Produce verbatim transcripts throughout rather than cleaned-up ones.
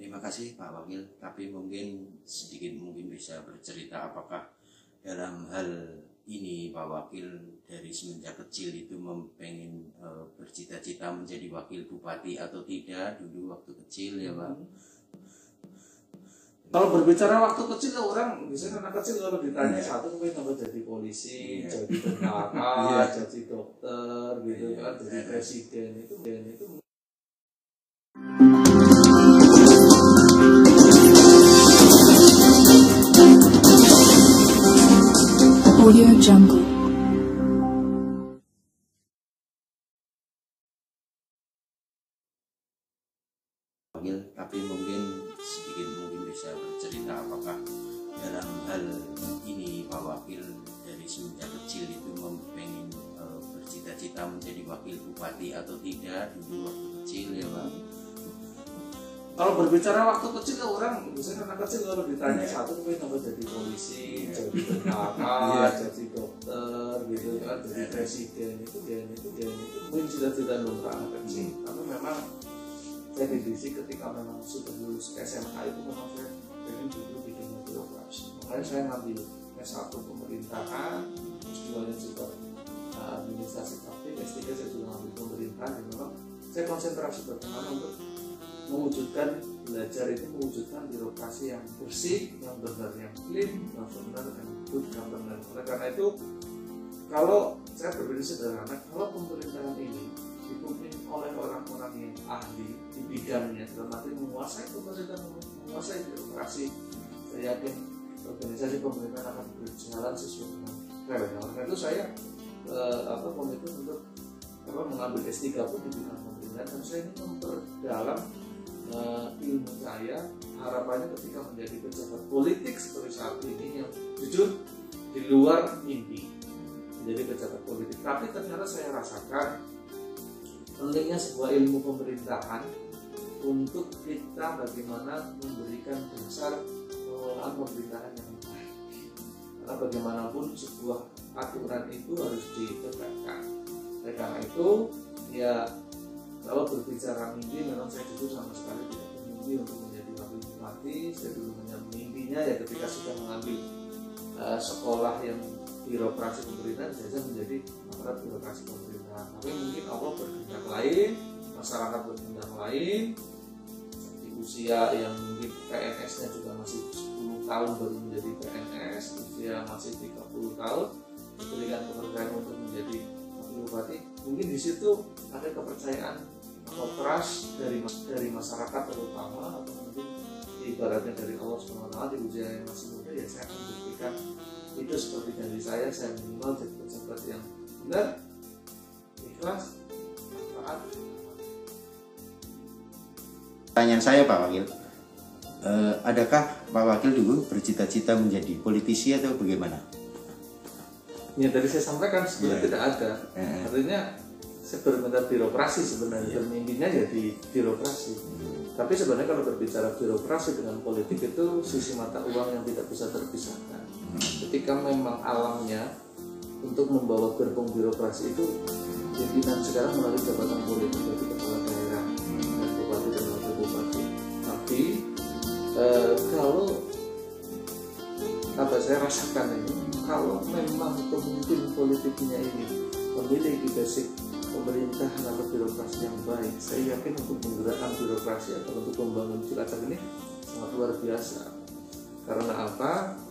Terima kasih Pak Wakil, tapi mungkin sedikit mungkin bisa bercerita apakah dalam hal ini Pak Wakil dari semenjak kecil itu mempengen e, bercita-cita menjadi wakil bupati atau tidak dulu waktu kecil ya Pak? Kalau berbicara waktu kecil orang biasanya anak kecil kalau ditanya yeah. satu mungkin mau jadi polisi, yeah. jadi tentara, yeah. jadi dokter gitu yeah. kan, jadi yeah. presiden itu dan itu. Audio Jungle. Tapi mungkin sedikit mungkin bisa bercerita apakah dalam hal ini Pak Wakil dari semenjak kecil itu mempengen e, bercita-cita menjadi wakil bupati atau tidak dulu waktu kecil ya Pak? Kalau berbicara waktu kecil orang biasanya anak kecil kalau ditanya yeah. satu mungkin mau jadi polisi, yeah. jadi tentara, yeah. jadi dokter gitu kan, jadi yeah. presiden itu dan itu dan itu mungkin cita-cita lumrah anak kecil. Mm. Tapi memang saya dididik ketika memang sudah lulus S M A itu memang saya pengen dulu bikin birokrasi. Makanya saya ngambil S satu pemerintahan, S dua nya juga uh, administrasi publik, S tiga saya juga ngambil pemerintahan dan memang saya konsentrasi bagaimana untuk mewujudkan belajar itu mewujudkan birokrasi yang bersih, yang benar, yang clean, yang benar, yang good governance. Oleh karena itu, kalau saya berbeda sederhana, kalau pemerintahan ini dipimpin oleh orang-orang yang ahli di bidangnya, dalam arti menguasai pemerintahan, menguasai birokrasi, saya yakin organisasi pemerintahan akan berjalan sesuai dengan relnya. Oleh karena itu saya eh, apa komitmen untuk apa, mengambil S tiga pun di bidang pemerintahan dan saya ingin memperdalam uh, ilmu saya. Harapannya ketika menjadi pejabat politik seperti saat ini yang jujur di luar mimpi menjadi pejabat politik, tapi ternyata saya rasakan pentingnya sebuah ilmu pemerintahan untuk kita bagaimana memberikan dasar pengelolaan pemerintahan yang baik. Karena bagaimanapun sebuah aturan itu harus ditegakkan. Oleh karena itu, ya kalau berbicara mimpi, memang saya jujur sama sekali tidak bermimpi untuk menjadi wakil bupati. Saya dulu mimpinya ya ketika sudah mengambil uh, sekolah yang birokrasi pemerintahan, saya menjadi aparat birokrasi pemerintahan. Tapi mungkin Allah berkehendak lain, masyarakat berkehendak lain. Di usia yang mungkin P N S-nya juga masih sepuluh tahun baru menjadi P N S, usia masih tiga puluh tahun, diberikan kepercayaan untuk menjadi wakil bupati. Mungkin di situ ada kepercayaan atau trust dari dari masyarakat terutama, atau mungkin ibaratnya dari Allah subhanahu wa taala di usia yang masih muda, ya saya akan buktikan itu seperti janji saya. Saya minimal jadi pejabat yang benar, ikhlas, taat. Pertanyaan saya Pak Wakil, eh, adakah Pak Wakil dulu bercita-cita menjadi politisi atau bagaimana? Ya tadi saya sampaikan sebenarnya yeah. tidak ada. Yeah. Artinya saya berminat birokrasi sebenarnya, yeah. bermimpinya ya di birokrasi. Mm. Tapi sebenarnya kalau berbicara birokrasi dengan politik itu sisi mata uang yang tidak bisa terpisahkan. Mm. Ketika memang alamnya untuk membawa gerbong birokrasi itu pimpinan sekarang melalui jabatan politik dari kepala daerah, dan bupati dan wakil bupati. Tapi eh, kalau apa saya rasakan ini, kalau memang pemimpin politiknya ini memiliki basic pemerintahan atau birokrasi yang baik, saya yakin untuk menggerakkan birokrasi atau untuk membangun Cilacap ini sangat luar biasa. Karena apa?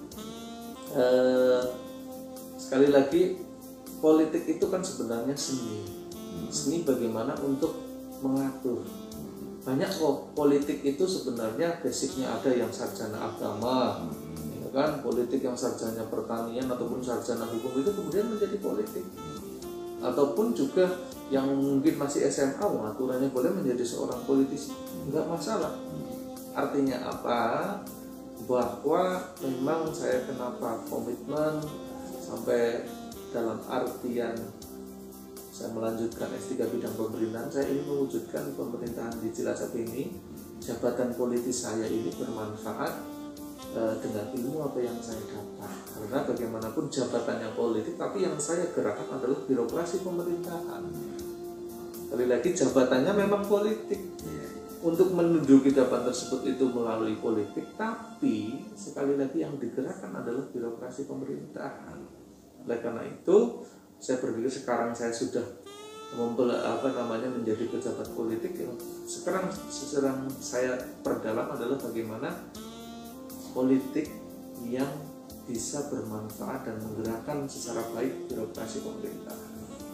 Eh, sekali lagi, politik itu kan sebenarnya seni. Seni bagaimana untuk mengatur. Banyak kok politik itu sebenarnya basicnya ada yang sarjana agama, kan politik yang sarjana pertanian ataupun sarjana hukum itu kemudian menjadi politik, ataupun juga yang mungkin masih S M A aturannya boleh menjadi seorang politisi, nggak masalah. Artinya apa? Bahwa memang saya kenapa komitmen sampai dalam artian saya melanjutkan S tiga bidang pemerintahan, saya ingin mewujudkan pemerintahan di Cilacap ini, jabatan politis saya ini bermanfaat dengan ilmu apa yang saya dapat. Karena bagaimanapun jabatannya politik, tapi yang saya gerakkan adalah birokrasi pemerintahan. Sekali lagi jabatannya memang politik, untuk menduduki jabatan tersebut itu melalui politik, tapi sekali lagi yang digerakkan adalah birokrasi pemerintahan. Oleh karena itu, saya berpikir sekarang saya sudah membela, apa namanya menjadi pejabat politik, yang sekarang sedang saya perdalam adalah bagaimana politik yang bisa bermanfaat dan menggerakkan secara baik birokrasi pemerintahan.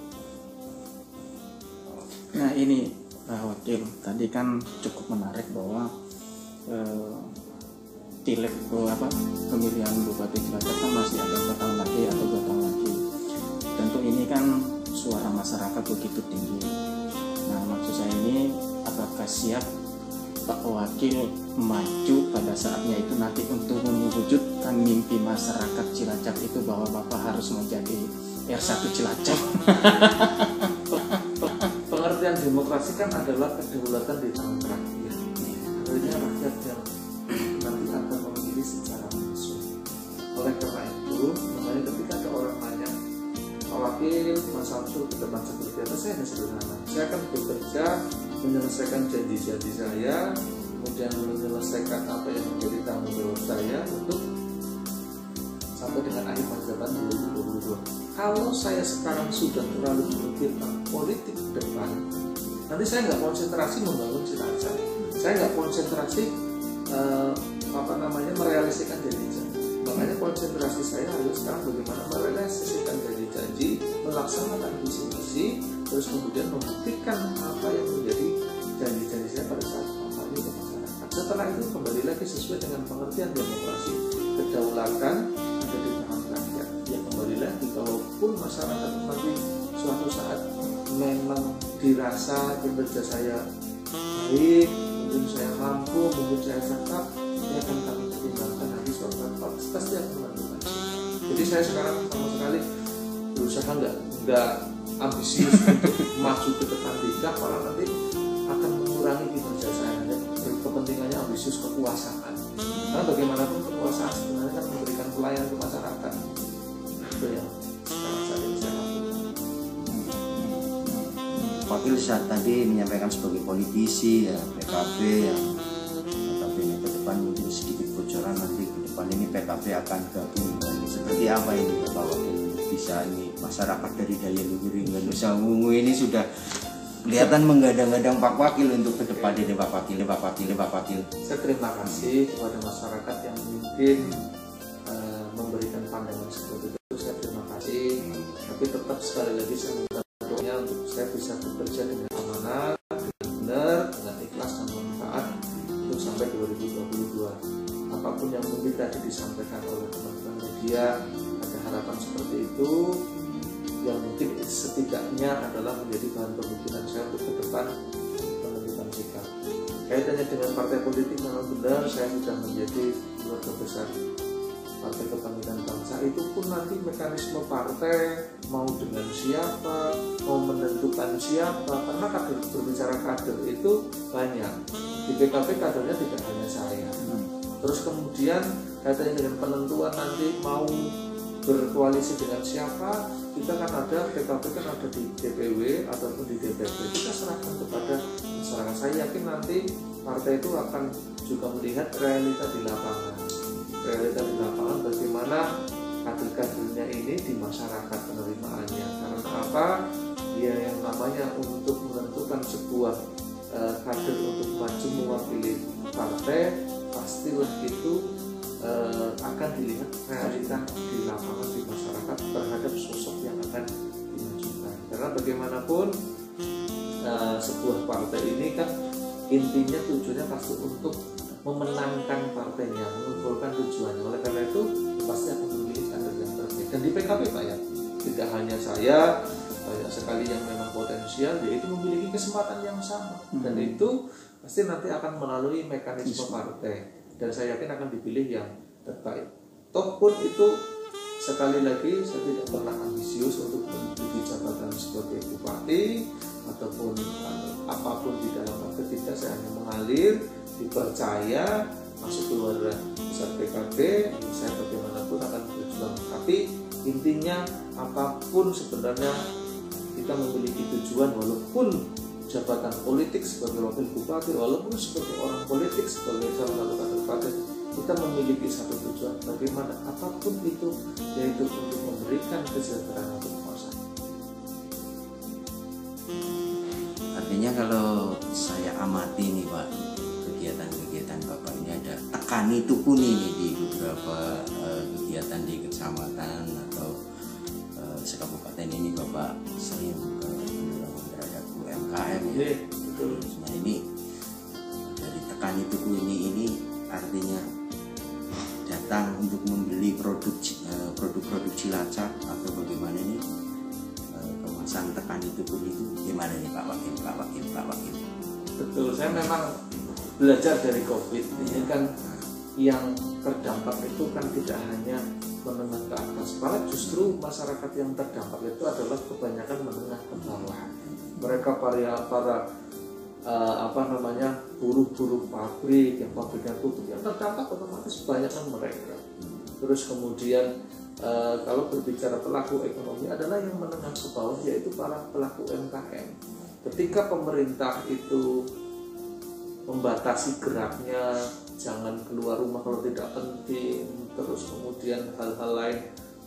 Nah ini Pak Wakil, tadi kan cukup menarik bahwa eh, tilek oh, apa pemilihan Bupati Cilacap kan masih ada empat tahun lagi atau dua tahun lagi. Tentu ini kan suara masyarakat begitu tinggi. Nah maksud saya ini, apakah siap Pak Wakil maju pada saatnya itu nanti untuk mewujudkan mimpi masyarakat Cilacap itu bahwa Bapak harus menjadi R satu Cilacap? Pengertian demokrasi kan adalah kedaulatan di tangan rakyat. Artinya rakyat yang nanti akan memilih secara langsung. Oleh karena itu, makanya ketika ada orang nanya, Pak Wakil, Mas Samsul ke depan seperti apa, saya hanya sederhana. Saya akan bekerja menyelesaikan janji-janji saya, kemudian menyelesaikan apa yang menjadi tanggung jawab saya untuk sampai dengan akhir masa jabatan dua ribu dua puluh dua. Kalau saya sekarang sudah terlalu memikirkan politik ke depan, nanti saya nggak konsentrasi membangun Cilacap, saya nggak konsentrasi eh, apa namanya merealisasikan janji-janji. Makanya konsentrasi saya harus sekarang bagaimana merealisasikan janji-janji, melaksanakan visi-misi, terus kemudian membuktikan apa yang menjadi janji-janji saya pada saat kampanye ke masyarakat. Setelah itu kembali lagi sesuai dengan pengertian demokrasi, kedaulatan ada di tangan rakyat. Ya kembali lagi, kalaupun masyarakat nanti suatu saat memang dirasa kinerja saya baik, mungkin saya mampu, mungkin saya cakap, ya akan kami pertimbangkan nanti suatu saat pasti akan menentukan. Jadi saya sekarang sama sekali berusaha nggak nggak ambisius untuk maju ke depan, tidak, malah nanti akan mengurangi kinerja saya. Kepentingannya ambisius kekuasaan, karena bagaimanapun kekuasaan sebenarnya kan memberikan pelayanan ke masyarakat. Itu yang sekarang saat ini saya lakukan. Wakil saat tadi menyampaikan sebagai politisi ya P K B yang notabene ke depan mungkin sedikit bocoran nanti ke depan ini P K B akan gabung. Seperti apa ini Pak Wakil bisa ini masyarakat dari Daya Luhur hingga Nusa Ungu ini sudah kelihatan menggadang-gadang Pak Wakil untuk ke depan ini Pak Wakil, Pak Wakil, Pak Wakil. Saya terima kasih kepada masyarakat yang mungkin uh, memberikan pandangan seperti itu. Saya terima kasih. Tapi tetap sekali lagi saya minta doanya untuk saya bisa bekerja dengan amanah, dengan benar, dengan ikhlas dan manfaat untuk sampai dua ribu dua puluh dua. Apapun yang mungkin tadi disampaikan oleh teman-teman media, ada harapan seperti itu, yang mungkin setidaknya adalah menjadi bahan pemikiran saya untuk ke depan menentukan sikap. Kaitannya dengan partai politik, memang benar saya sudah menjadi keluarga besar Partai Kebangkitan Bangsa. Itu pun nanti mekanisme partai mau dengan siapa, mau menentukan siapa, karena kader, berbicara kader itu banyak. Di P K B kadernya tidak hanya saya. Terus kemudian kaitannya dengan penentuan nanti mau berkoalisi dengan siapa, kita kan ada P K B kan ada di D P W ataupun di D P P, kita serahkan kepada masyarakat. Saya yakin nanti partai itu akan juga melihat realita di lapangan, realita di lapangan bagaimana kader-kadernya ini di masyarakat penerimaannya. Karena apa? Dia yang namanya untuk menentukan sebuah uh, kader untuk maju mewakili partai, pastilah itu Uh, akan dilihat realita di lapangan di masyarakat terhadap sosok yang akan dimajukan. Karena bagaimanapun uh, sebuah partai ini kan intinya tujuannya pasti untuk memenangkan partainya, mengumpulkan tujuannya. Oleh karena itu pasti akan memilih kader yang terbaik. Dan di P K B Pak ya, tidak hanya saya, banyak sekali yang memang potensial, yaitu memiliki kesempatan yang sama. Dan itu pasti nanti akan melalui mekanisme partai. Dan saya yakin akan dipilih yang terbaik. Toh pun itu sekali lagi saya tidak pernah ambisius untuk menduduki jabatan sebagai bupati ataupun uh, apapun di dalam partai. Tidak, saya hanya mengalir, dipercaya, masuk keluarga besar P K B, saya bagaimanapun akan berjuang. Tapi intinya apapun sebenarnya kita memiliki tujuan, walaupun jabatan politik sebagai wakil bupati, walaupun sebagai orang politik sebagai salah satu kabupaten, kita memiliki satu tujuan, bagaimana apapun itu, yaitu untuk memberikan kesejahteraan untuk masyarakat. Artinya kalau saya amati nih Pak, kegiatan-kegiatan Bapak ini ada tekani tukuni nih di beberapa uh, kegiatan di kecamatan atau uh, sekabupaten ini Bapak sering uh, mendorong terhadap U M K M ya. Betul. Nah ini dari tekani tukuni ini artinya datang untuk membeli produk uh, produk-produk Cilacap atau bagaimana ini uh, kemasan tekani tukuni itu gimana nih Pak Wakil, Pak Wakil, Pak Wakil? Betul, saya memang belajar dari COVID ini kan yang terdampak itu kan tidak hanya menengah ke atas, malah justru masyarakat yang terdampak itu adalah kebanyakan menengah ke bawah. Mereka para para uh, apa namanya buruh-buruh pabrik, yang pabriknya tutup, yang terdampak otomatis kebanyakan mereka. Terus kemudian uh, kalau berbicara pelaku ekonomi adalah yang menengah ke bawah, yaitu para pelaku U M K M. Ketika pemerintah itu membatasi geraknya, jangan keluar rumah kalau tidak penting, terus kemudian hal-hal lain,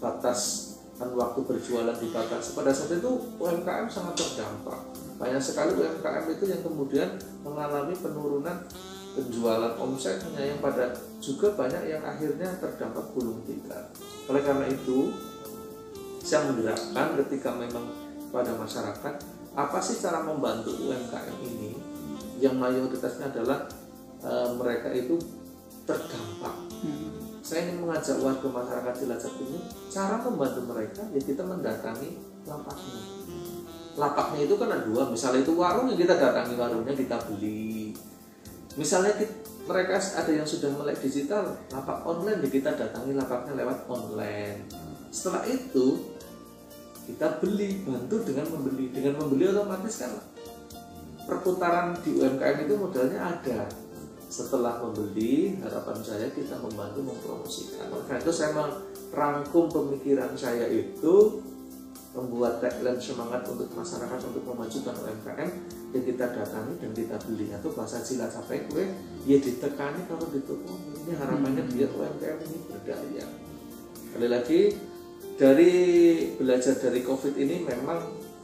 batasan waktu berjualan dibatasi. Pada saat itu U M K M sangat terdampak. Banyak sekali U M K M itu yang kemudian mengalami penurunan penjualan omsetnya, yang pada juga banyak yang akhirnya terdampak gulung tikar. Oleh karena itu, saya menggerakkan ketika memang pada masyarakat, apa sih cara membantu U M K M ini? Yang mayoritasnya adalah e, mereka itu terdampak. Hmm. Saya ingin mengajak warga masyarakat Cilacap ini, cara membantu mereka ya kita mendatangi lapaknya. Lapaknya itu kan ada dua, misalnya itu warung yang kita datangi warungnya, kita beli. Misalnya kita, mereka ada yang sudah melek digital, lapak online ya kita datangi lapaknya lewat online. Setelah itu kita beli, bantu dengan membeli. Dengan membeli otomatis kan perputaran di U M K M itu modalnya ada. Setelah membeli, harapan saya kita membantu mempromosikan. Karena itu saya merangkum pemikiran saya itu, membuat tagline semangat untuk masyarakat untuk memajukan U M K M, yang kita datangi dan kita beli. Atau bahasa Cilacap gue ya ditekani kalau ditekuni. Ini harapannya biar U M K M ini berdaya. Kali lagi, dari belajar dari COVID ini memang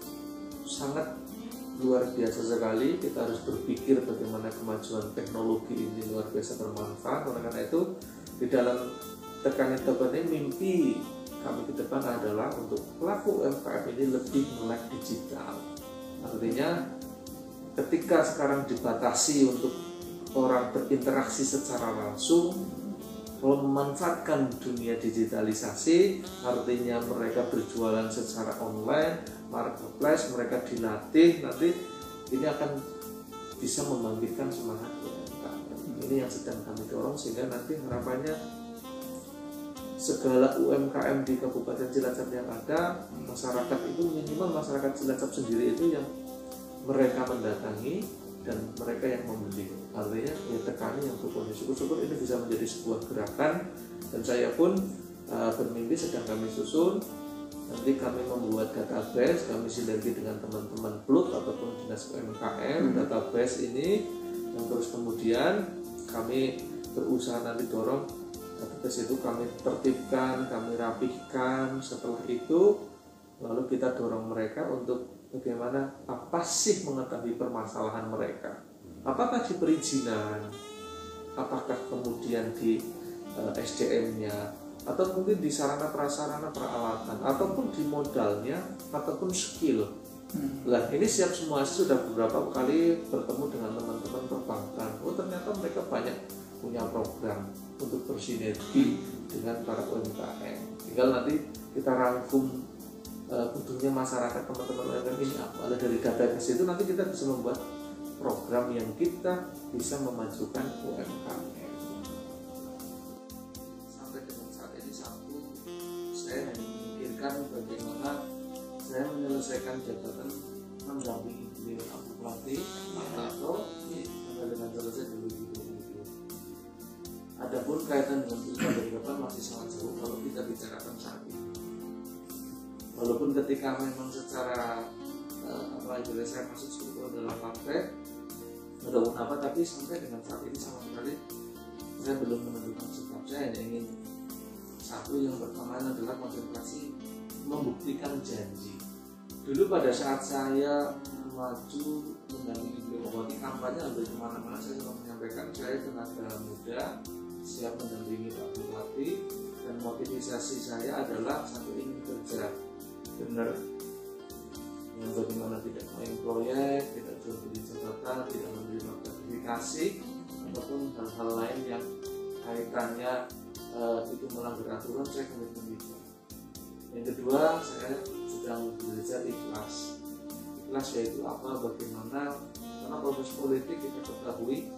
sangat luar biasa sekali. Kita harus berpikir bagaimana kemajuan teknologi ini luar biasa bermanfaat. Oleh karena itu, di dalam tekan-tekan ini mimpi kami ke depan adalah untuk pelaku U M K M ini lebih melek digital. Artinya ketika sekarang dibatasi untuk orang berinteraksi secara langsung, kalau memanfaatkan dunia digitalisasi, artinya mereka berjualan secara online, marketplace, mereka dilatih, nanti ini akan bisa membangkitkan semangat U M K M. Ini yang sedang kami dorong, sehingga nanti harapannya segala U M K M di Kabupaten Cilacap yang ada, masyarakat itu minimal masyarakat Cilacap sendiri itu yang mereka mendatangi dan mereka yang membeli. Artinya ya tekani yang tukuni. Syukur-syukur ini bisa menjadi sebuah gerakan, dan saya pun uh, bermimpi sedang kami susun. Nanti kami membuat database, kami sinergi dengan teman-teman P L U T ataupun Dinas U M K M, hmm. database ini, yang terus kemudian kami berusaha nanti dorong database itu kami tertibkan, kami rapihkan. Setelah itu lalu kita dorong mereka untuk bagaimana, apa sih mengetahui permasalahan mereka, apakah di perizinan, apakah kemudian di uh, S D M-nya, atau mungkin di sarana prasarana peralatan, ataupun di modalnya, ataupun skill. Hmm. Nah ini siap semua. Sudah beberapa kali bertemu dengan teman-teman perbankan. Oh ternyata mereka banyak punya program untuk bersinergi dengan para U M K M. Tinggal nanti kita rangkum uh, butuhnya masyarakat, teman-teman U M K M ini apa. Dari database itu nanti kita bisa membuat program yang kita bisa memajukan U M K M. Saya hanya memikirkan bagaimana saya menyelesaikan jabatan mendampingi beliau Abu Pelatih atau sampai dengan selesai dulu gitu. Adapun kaitan dengan pilkada dari depan masih sangat jauh kalau kita bicarakan saat ini. Walaupun ketika memang secara uh, apa setelah itu saya masuk struktur dalam partai ataupun apa, tapi sampai dengan saat ini sama sekali saya belum menentukan sikap. Saya hanya ingin satu, yang pertama adalah konsentrasi membuktikan janji. Dulu pada saat saya maju mendampingi beliau Megawati kampanye hampir kemana-mana saya selalu menyampaikan saya tenaga muda siap mendampingi Pak Bupati, dan motivasi saya adalah satu, ingin kerja benar, yang bagaimana tidak main proyek, tidak jual beli jabatan, tidak menerima gratifikasi ataupun hal-hal lain yang kaitannya uh, itu melanggar aturan. Saya komitmen itu. Yang kedua, saya sedang belajar ikhlas. Ikhlas yaitu apa, bagaimana, karena proses politik kita ketahui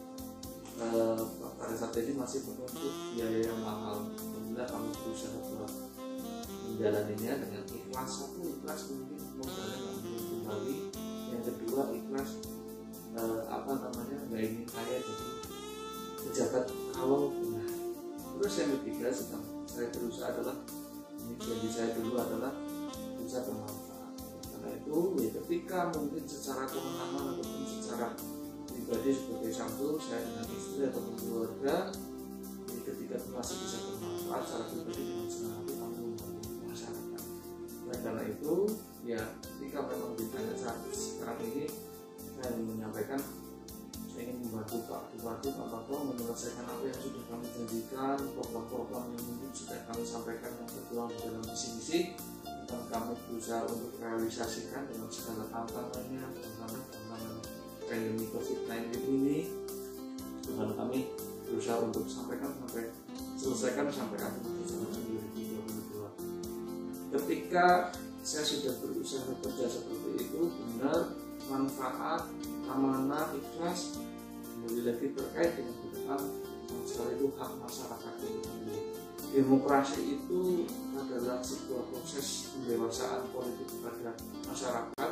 uh, pada saat ini masih menuntut biaya yang mahal. Alhamdulillah kami berusaha buat menjalaninya dengan ikhlas. Satu, ikhlas mungkin modalnya nggak belum kembali. Yang kedua, ikhlas uh, apa namanya nggak ingin kaya jadi pejabat kalau benar. Terus yang ketiga sedang saya berusaha adalah, ini janji saya dulu adalah bisa bermanfaat. Karena itu ya ketika mungkin secara kemenangan ataupun secara pribadi sebagai Samsul, saya dengan istri ataupun keluarga, jadi ketika masih bisa bermanfaat secara pribadi dengan senang hati kami membantu masyarakat. Nah, karena itu ya ketika memang ditanya saat sekarang ini, saya ingin menyampaikan saya ingin membantu Pak Bupati, Pak Kapolri menyelesaikan apa yang sudah kami janjikan, program-program yang mungkin sudah kami sampaikan yang tertuang di dalam visi-misi, dan kami berusaha untuk realisasikan dengan segala tantangannya, tantangan-tantangan pandemi covid sembilan belas ini, dengan kami berusaha untuk sampaikan sampai selesaikan sampai akhir tahun dua ribu dua puluh dua. Ketika saya sudah berusaha bekerja seperti itu, benar, manfaat, amanah, ikhlas, kembali lagi terkait dengan kebutuhan sekali itu hak masyarakat itu. Demokrasi itu adalah sebuah proses pendewasaan politik pada masyarakat.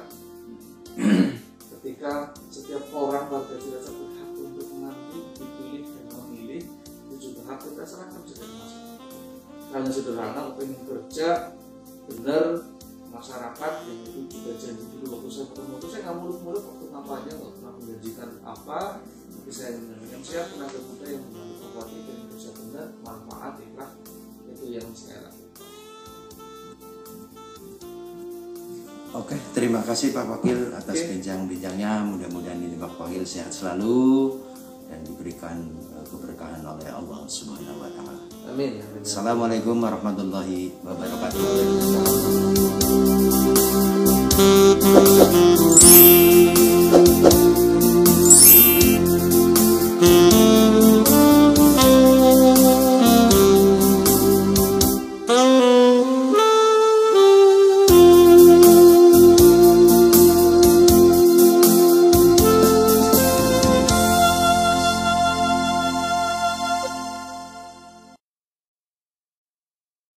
Ketika setiap orang warga tidak berhak untuk mengambil, dipilih dan memilih, itu juga hak kita serahkan sebagai masyarakat. Hanya sederhana, pengen kerja benar masyarakat yang itu juga janji dulu waktu saya ketemu itu saya nggak muluk-muluk waktu kampanye, nggak pernah menjanjikan apa, tapi saya menjanjikan siap tenaga muda yang membantu Bupati dan kerja benar, manfaat, ikhlas, itu yang saya lakukan. Oke, terima kasih Pak Wakil atas Oke. bincang-bincangnya. Mudah-mudahan ini Pak Wakil sehat selalu dan diberikan uh, keberkahan oleh Allah Subhanahu wa taala. Amin. Amin. Assalamualaikum warahmatullahi wabarakatuh.